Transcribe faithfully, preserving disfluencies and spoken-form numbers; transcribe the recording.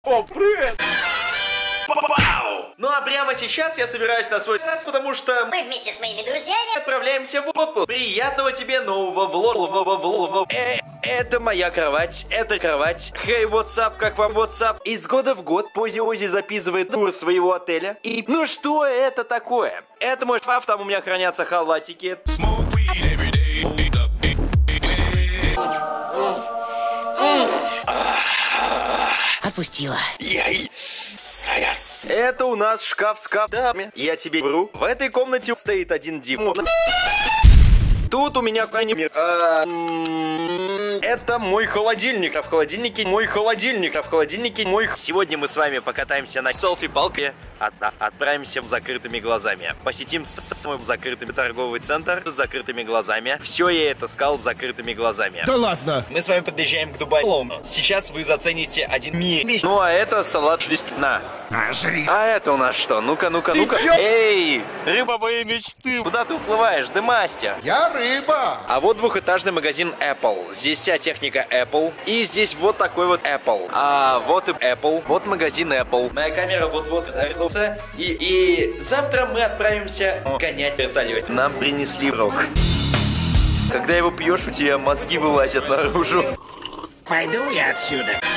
О, привет! Вау! Ну а прямо сейчас я собираюсь на свой сас, потому что мы вместе с моими друзьями отправляемся в отпуск. Приятного тебе нового влога. Э, это моя кровать, это кровать. Хей, hey, what's up, как вам what's up? Из года в год Пози-Ози записывает тур своего отеля. И ну что это такое? Это мой шкаф, там у меня хранятся халатики. отпустила. Яй. Это у нас шкаф-скаф. Да, я тебе вру. В этой комнате стоит один Дим. Тут у меня конь. А, это мой холодильник, а в холодильнике мой холодильник, а в холодильнике мой. Сегодня мы с вами покатаемся на селфи-палке, от, отправимся с закрытыми глазами, посетим самый закрытый торговый центр с закрытыми глазами. Все я это сказал с закрытыми глазами. Да ладно. Мы с вами подъезжаем к Дубаю. Сейчас вы зацените один мир. Ну а это салат на. А, жри. А это у нас что? Ну-ка, ну-ка, ну-ка. Эй, рыба моей мечты. Куда ты уплываешь, да мастер? Я рыба. А вот двухэтажный магазин Apple. Здесь вся техника Apple. И здесь вот такой вот Apple. А вот и Apple. Вот магазин Apple. Моя камера вот-вот зарылся. И, и завтра мы отправимся гонять вертолет. Нам принесли рок. Когда его пьешь, у тебя мозги вылазят наружу. Пойду я отсюда.